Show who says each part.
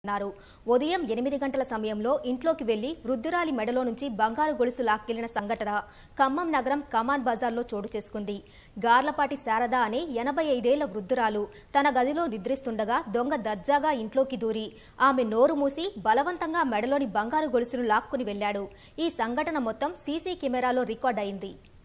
Speaker 1: చేస్తున్నారు. ఉదయం 8 గంటల సమయంలో ఇంట్లోకి వెళ్లి వృద్ధురాలి మెడలో నుంచి బంగారు గొలుసు లాక్కెళ్లిన సంఘటన ఖమ్మం నగరం కమాన్ బజార్లో చోటు చేసుకుంది. గార్లపాటి శారద అనే 85 ఏళ్ల వృద్ధురాలు తన గదిలో నిద్రిస్తుండగా దొంగ దర్జాగా ఇంట్లోకి దూరి ఆమె నోరు మూసి బలవంతంగా మెడలోని బంగారు గొలుసును లాక్కుని వెళ్లాడు. ఈ సంఘటన మొత్తం సీసీ కెమెరాలో రికార్డ్ అయింది.